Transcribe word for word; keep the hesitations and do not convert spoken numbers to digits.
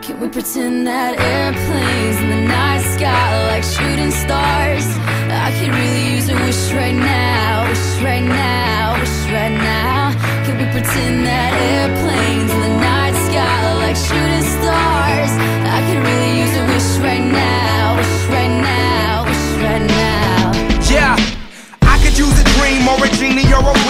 Can we pretend that airplanes in the night sky like shooting stars?